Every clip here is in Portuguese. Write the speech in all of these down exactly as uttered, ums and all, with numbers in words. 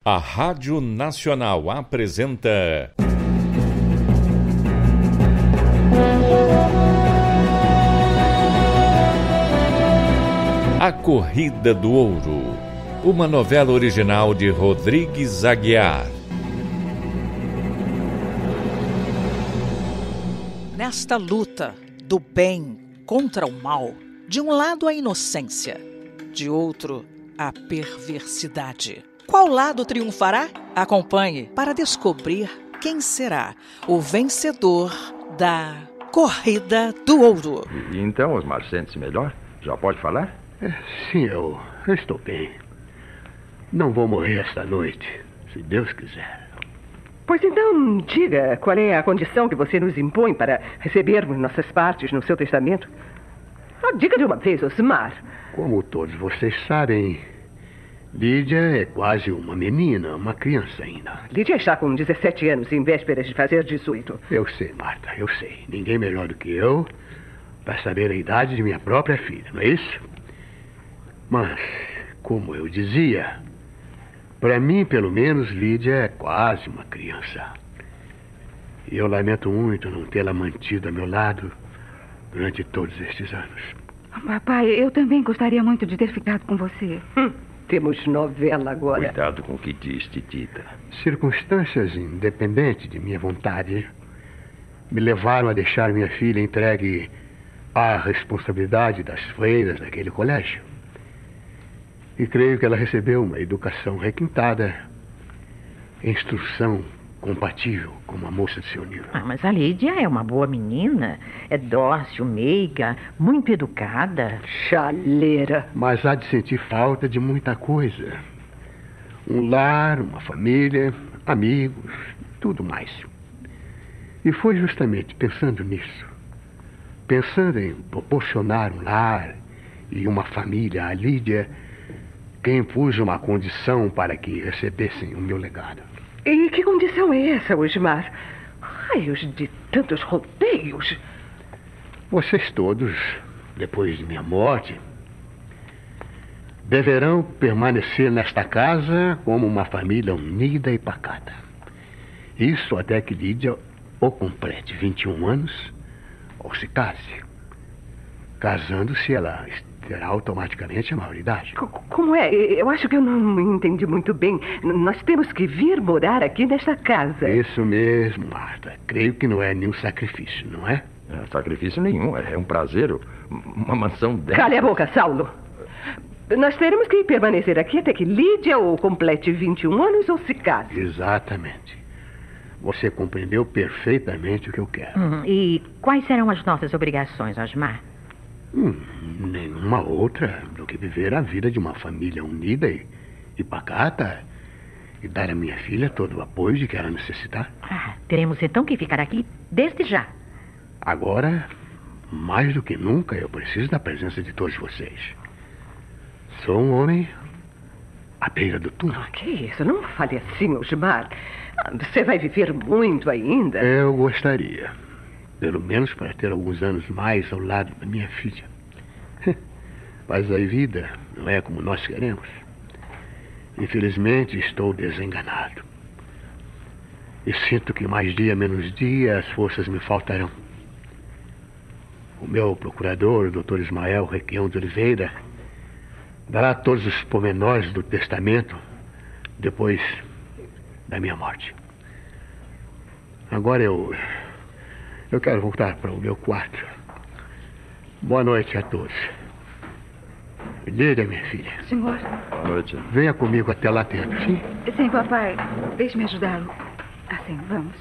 A Rádio Nacional apresenta... A Corrida do Ouro, uma novela original de Rodrigues Aguiar. Nesta luta do bem contra o mal, de um lado a inocência, de outro a perversidade. Qual lado triunfará? Acompanhe para descobrir quem será o vencedor da Corrida do Ouro. E, então, Osmar, sente-se melhor? Já pode falar? É, sim, eu, eu estou bem. Não vou morrer esta noite, se Deus quiser. Pois então, diga, qual é a condição que você nos impõe para recebermos nossas partes no seu testamento? Ah, diga de uma vez, Osmar. Como todos vocês sabem, Lídia é quase uma menina, uma criança ainda. Lídia está com dezessete anos, em vésperas de fazer dezoito. Eu sei, Marta, eu sei. Ninguém melhor do que eu para saber a idade de minha própria filha, não é isso? Mas, como eu dizia, para mim, pelo menos, Lídia é quase uma criança. E eu lamento muito não tê-la mantido a meu lado durante todos estes anos. Papai, eu também gostaria muito de ter ficado com você. Hum, temos novela agora. Cuidado com o que diz, Titita. Circunstâncias independentes de minha vontade me levaram a deixar minha filha entregue à responsabilidade das freiras daquele colégio. E creio que ela recebeu uma educação requintada, instrução compatível com uma moça de seu nível. Ah, mas a Lídia é uma boa menina. É dócil, meiga, muito educada. Chaleira. Mas há de sentir falta de muita coisa. Um lar, uma família, amigos, tudo mais. E foi justamente pensando nisso, pensando em proporcionar um lar e uma família à Lídia, que impus uma condição para que recebessem o meu legado. E que condição é essa, Osmar? Raios de tantos rodeios. Vocês todos, depois de minha morte, deverão permanecer nesta casa como uma família unida e pacata. Isso até que Lídia ou complete vinte e um anos ou se case. Casando-se, ela terá automaticamente a maioridade. C- como é? Eu acho que eu não entendi muito bem. N- Nós temos que vir morar aqui nesta casa. Isso mesmo, Marta. Creio que não é nenhum sacrifício, não é? É, sacrifício nenhum, é um prazer. Uma mansão dessa. Cale a boca, Saulo. Nós teremos que permanecer aqui até que Lídia ou complete vinte e um anos ou se case. Exatamente. Você compreendeu perfeitamente o que eu quero. Hum, e quais serão as nossas obrigações, Osmar? Hum, nenhuma outra do que viver a vida de uma família unida e, e pacata e dar à minha filha todo o apoio de que ela necessitar. Ah, teremos então que ficar aqui desde já. Agora, mais do que nunca, eu preciso da presença de todos vocês. Sou um homem à beira do túmulo. Ah, que isso? Não fale assim, Osmar. Ah, Você vai viver muito ainda. Eu gostaria. Pelo menos para ter alguns anos mais ao lado da minha filha. Mas a vida não é como nós queremos. Infelizmente, estou desenganado. E sinto que mais dia menos dia as forças me faltarão. O meu procurador, o doutor Ismael Requião de Oliveira, dará todos os pormenores do testamento depois da minha morte. Agora eu... Eu quero voltar para o meu quarto. Boa noite a todos. Lídia, minha filha. Senhor? Boa noite. Venha comigo até lá dentro, sim? Sim, papai. Deixe-me ajudá-lo. Assim, vamos.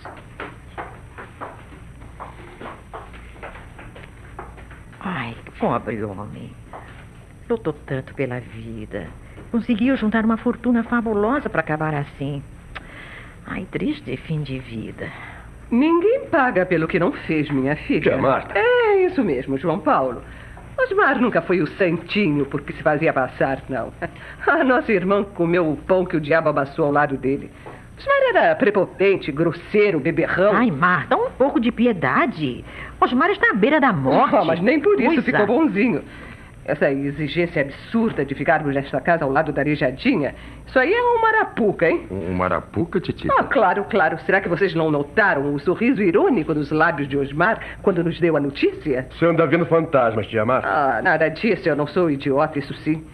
Ai, pobre homem. Lutou tanto pela vida. Conseguiu juntar uma fortuna fabulosa para acabar assim. Ai, triste fim de vida. Ninguém paga pelo que não fez, minha filha. Tia Marta. É isso mesmo, João Paulo. Osmar nunca foi o santinho porque se fazia passar, não. A nossa irmã comeu o pão que o diabo amassou ao lado dele. Osmar era prepotente, grosseiro, beberrão. Ai, Marta, um pouco de piedade. Osmar está à beira da morte. Ah, mas nem por isso Coisa. ficou bonzinho. Essa exigência absurda de ficarmos nesta casa ao lado da Aleijadinha, isso aí é uma arapuca, hein? Uma arapuca, Titita? Ah, claro, claro. Será que vocês não notaram o sorriso irônico nos lábios de Osmar quando nos deu a notícia? Você anda vendo fantasmas, tia Mar? Ah, nada disso. Eu não sou idiota, isso sim.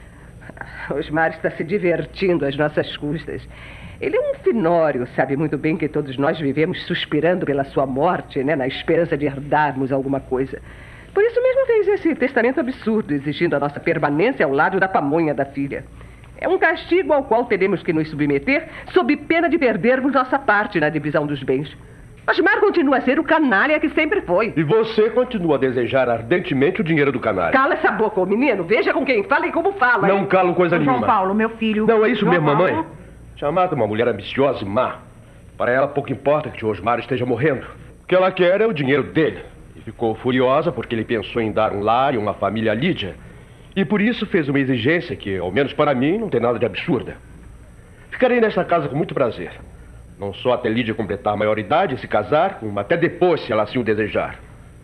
Osmar está se divertindo às nossas custas. Ele é um finório, sabe muito bem que todos nós vivemos suspirando pela sua morte, né? Na esperança de herdarmos alguma coisa. Por isso mesmo fez esse testamento absurdo, exigindo a nossa permanência ao lado da pamonha da filha. É um castigo ao qual teremos que nos submeter, sob pena de perdermos nossa parte na divisão dos bens. Osmar continua a ser o canalha que sempre foi. E você continua a desejar ardentemente o dinheiro do canalha. Cala essa boca, ô menino. Veja com quem fala e como fala. Não hein? calo coisa João nenhuma. Paulo, meu filho. Não, é isso João mesmo, Paulo. mamãe. Chamada uma mulher ambiciosa e má. Para ela pouco importa que o Osmar esteja morrendo. O que ela quer é o dinheiro dele. E ficou furiosa porque ele pensou em dar um lar e uma família a Lídia. E por isso fez uma exigência que, ao menos para mim, não tem nada de absurda. Ficarei nesta casa com muito prazer. Não só até Lídia completar a maioridade e se casar, como até depois, se ela assim o desejar.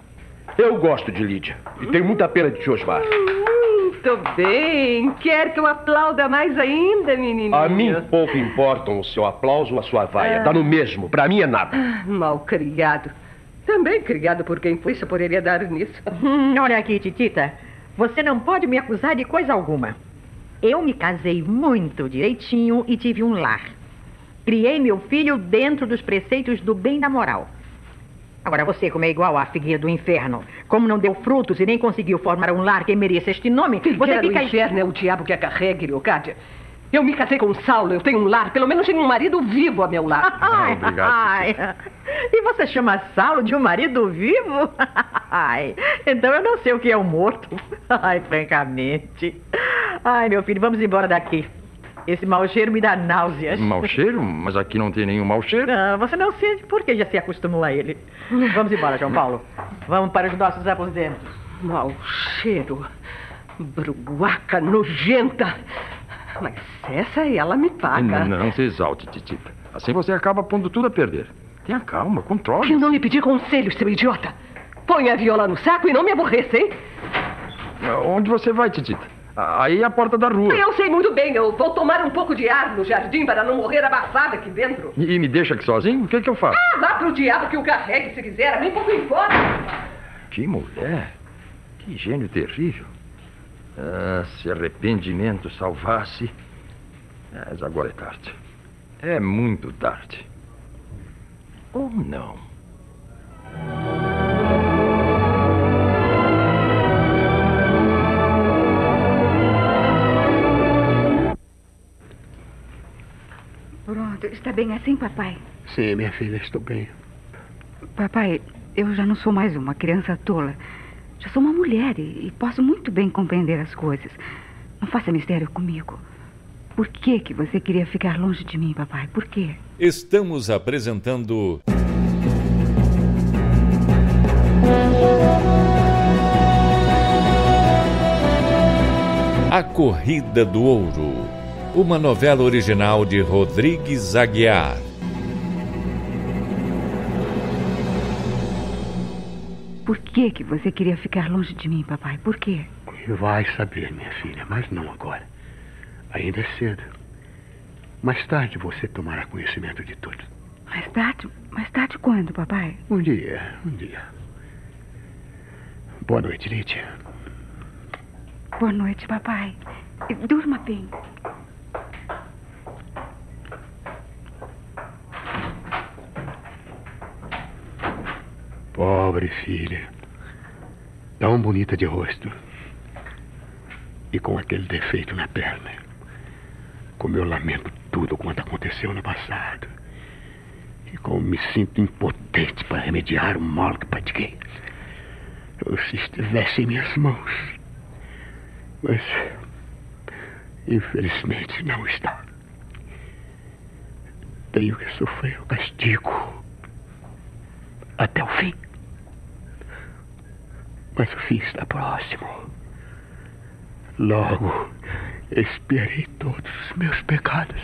Eu gosto de Lídia e tenho muita pena de tio Osmar. Muito bem. Quer que eu aplauda mais ainda, menininho? A mim pouco importam o seu aplauso ou a sua vaia. Dá no mesmo. Pra mim é nada. Mal criado. Também criado por quem foi, só poderia dar nisso. Hum, olha aqui, Titita. Você não pode me acusar de coisa alguma. Eu me casei muito direitinho e tive um lar. Criei meu filho dentro dos preceitos do bem da moral. Agora você, como é igual à figueira do inferno, como não deu frutos e nem conseguiu formar um lar que mereça este nome, Figueira você fica... do inferno é o diabo que a carregue, Leocádia. Eu me casei com Saulo, eu tenho um lar, pelo menos tenho um marido vivo a meu lado. Ai, Obrigado, ai. E você chama Saulo de um marido vivo? Ai, então eu não sei o que é um morto. Ai, francamente. Ai, meu filho, vamos embora daqui. Esse mau cheiro me dá náuseas. Mau cheiro? Mas aqui não tem nenhum mau cheiro. Ah, você não sente porque já se acostumou a ele. Vamos embora, João Paulo. Vamos para os nossos aposentos. Mau cheiro. Bruaca nojenta. Mas essa ela me paga. Não se exalte, Titita. Assim você acaba pondo tudo a perder. Tenha calma, controle. Eu não lhe pedi conselho, seu idiota. Põe a viola no saco e não me aborreça, hein? Onde você vai, Titita? Aí é a porta da rua. Eu sei muito bem. Eu vou tomar um pouco de ar no jardim para não morrer abafada aqui dentro. E me deixa aqui sozinho? O que é que eu faço? Ah, vá pro diabo que o carregue se quiser. A mim pouco importa. Que mulher. Que gênio terrível. Ah, se arrependimento salvasse. Mas agora é tarde. É muito tarde. Ou não? Pronto, está bem assim, papai? Sim, minha filha, estou bem. Papai, eu já não sou mais uma criança tola. Já sou uma mulher e, e posso muito bem compreender as coisas. Não faça mistério comigo. Por que que você queria ficar longe de mim, papai? Por quê? Estamos apresentando... A Corrida do Ouro, uma novela original de Rodrigues Aguiar. Por que que você queria ficar longe de mim, papai? Por quê? Vai saber, minha filha, mas não agora. Ainda é cedo. Mais tarde você tomará conhecimento de tudo. Mais tarde? Mais tarde quando, papai? Um dia, um dia. Boa noite, Lídia. Boa noite, papai. Durma bem. Pobre filha. Tão bonita de rosto. E com aquele defeito na perna. Como eu lamento tudo quanto aconteceu no passado. E como me sinto impotente para remediar o mal que pratiquei. Eu, se estivesse em minhas mãos. Mas, infelizmente, não está. Tenho que sofrer o castigo. Até o fim. Mas o fim está próximo. Logo, expiarei todos os meus pecados.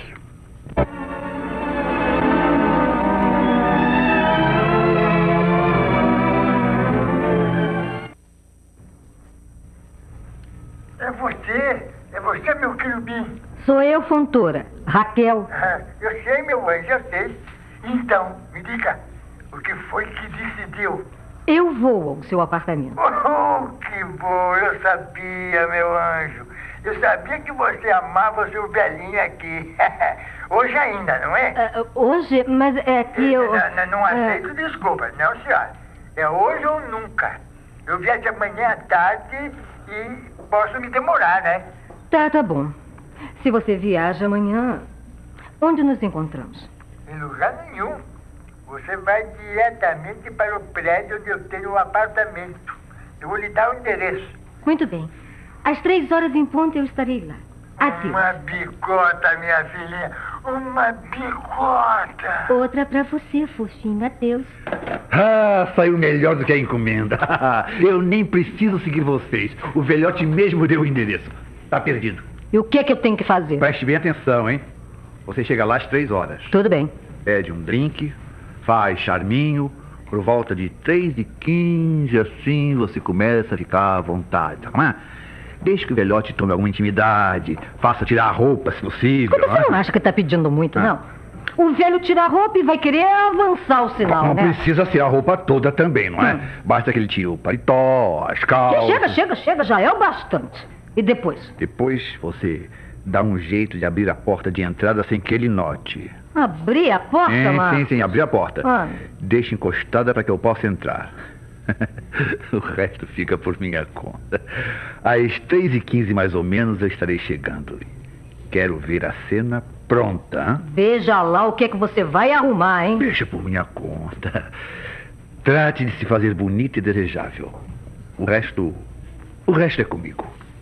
Sou eu, Fontoura. Raquel. Ah, eu sei, meu anjo, eu sei. Então, me diga, o que foi que decidiu? Eu vou ao seu apartamento. Oh, que bom, eu sabia, meu anjo. Eu sabia que você amava o seu velhinho aqui. Hoje ainda, não é? Uh, hoje? Mas é que eu... Não, não, não aceito uh... desculpas, não, senhora. É hoje ou nunca. Eu viajo amanhã à tarde e posso me demorar, né? Tá, tá bom. Se você viaja amanhã, onde nos encontramos? Em lugar nenhum. Você vai diretamente para o prédio onde eu tenho um apartamento. Eu vou lhe dar o endereço. Muito bem. Às três horas em ponto eu estarei lá. Adeus. Uma bicota, minha filhinha. Uma bicota. Outra pra você, fofinho. Adeus. Ah, saiu melhor do que a encomenda. Eu nem preciso seguir vocês. O velhote mesmo deu o endereço. Tá perdido. E o que é que eu tenho que fazer? Preste bem atenção, hein? Você chega lá às três horas. Tudo bem. Pede um drink, faz charminho. Por volta de três e quinze, assim, você começa a ficar à vontade, tá? Não é? Deixe que o velhote tome alguma intimidade, faça tirar a roupa, se possível. Mas você não, não acha que tá pedindo muito, ah. não? O velho tira a roupa e vai querer avançar o sinal, não, né? Não precisa tirar a roupa toda também, não é? Hum. Basta que ele tire o paletó, as calças... Chega, chega, chega, já é o bastante. E depois? Depois você dá um jeito de abrir a porta de entrada sem que ele note. Abrir a porta, sim, Marcos? Sim, sim, abrir a porta. Ah. Deixa encostada para que eu possa entrar. O resto fica por minha conta. Às três e quinze, mais ou menos, eu estarei chegando. Quero ver a cena pronta. Hein? Veja lá o que é que você vai arrumar, hein? Deixa por minha conta. Trate de se fazer bonita e desejável. O resto... O resto é comigo.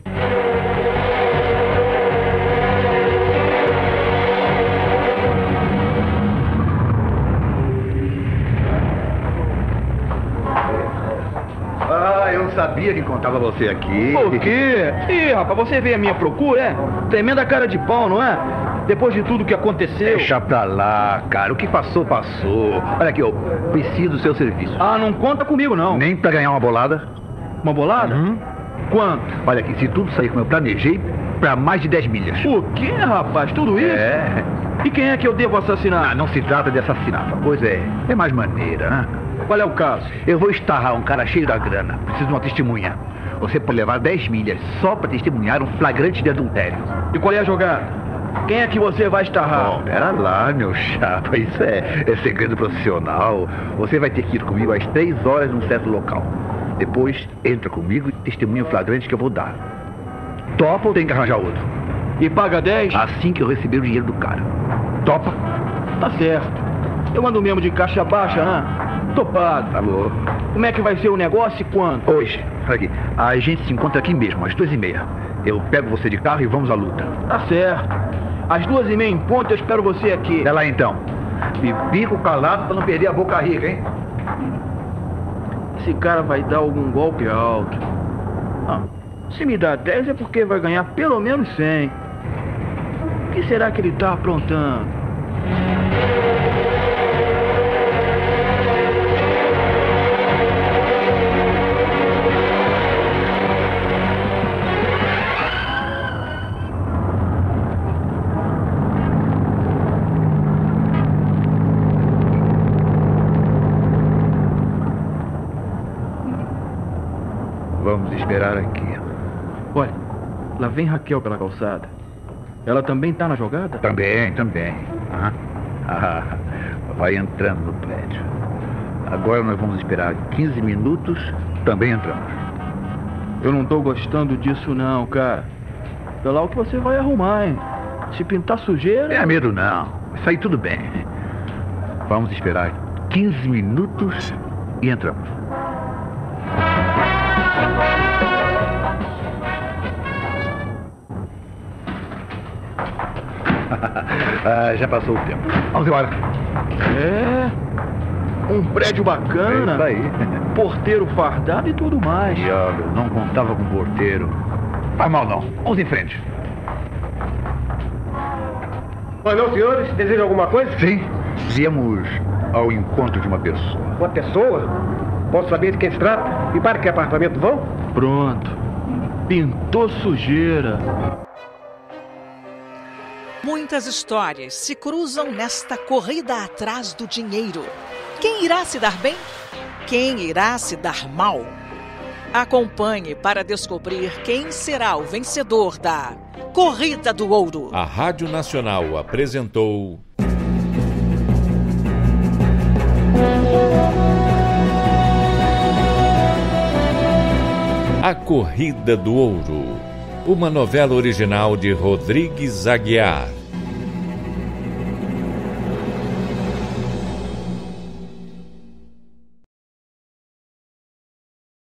Sabia que encontrava você aqui. O quê? Ih, rapaz, você veio à minha procura, é? Tremenda cara de pau, não é? Depois de tudo que aconteceu. Deixa pra lá, cara. O que passou, passou. Olha aqui, eu preciso do seu serviço. Ah, não conta comigo, não. Nem pra ganhar uma bolada. Uma bolada? Uhum. Quanto? Olha aqui, se tudo sair como eu planejei, pra mais de dez milhas. O quê, rapaz? Tudo isso? É. E quem é que eu devo assassinar? Ah, não se trata de assassinato. Pois é, é mais maneira, né? Qual é o caso? Eu vou estarrar um cara cheio da grana. Preciso de uma testemunha. Você pode levar dez milhas só pra testemunhar um flagrante de adultério. E qual é a jogada? Quem é que você vai estarrar? Oh, pera lá, meu chapa. Isso é, é segredo profissional. Você vai ter que ir comigo às três horas num certo local. Depois, entra comigo e testemunha o flagrante que eu vou dar. Topa ou tem que arranjar outro? E paga dez? Assim que eu receber o dinheiro do cara. Topa? Tá certo. Eu ando mesmo de caixa baixa, né? Topado. Tá louco. Como é que vai ser o negócio e quando? Hoje. Olha aqui. A gente se encontra aqui mesmo, às duas e meia. Eu pego você de carro e vamos à luta. Tá certo. Às duas e meia em ponto eu espero você aqui. Até lá então. Me bico calado pra não perder a boca rica, hein? Esse cara vai dar algum golpe alto. Ah, se me dá dez é porque vai ganhar pelo menos cem. O que será que ele tá aprontando? Vamos esperar aqui. Olha, lá vem Raquel pela calçada. Ela também tá na jogada? Também, também. Ah, ah, vai entrando no prédio. Agora nós vamos esperar quinze minutos, também entramos. Eu não tô gostando disso não, cara. Vê lá o que você vai arrumar, hein? Se pintar sujeira... Não é medo não. Isso aí tudo bem. Vamos esperar quinze minutos e entramos. Ah, já passou o tempo. Vamos embora. É, um prédio bacana. É isso aí. Porteiro fardado e tudo mais. Diabo, não contava com porteiro. Faz mal não. Vamos em frente. Oi, não, senhores, desejam alguma coisa? Sim. Viemos ao encontro de uma pessoa. Uma pessoa? Posso saber de quem se trata? E para que apartamento vão? Pronto. Pintou sujeira. Muitas histórias se cruzam nesta corrida atrás do dinheiro. Quem irá se dar bem? Quem irá se dar mal? Acompanhe para descobrir quem será o vencedor da Corrida do Ouro. A Rádio Nacional apresentou A Corrida do Ouro, uma novela original de Rodrigues Aguiar.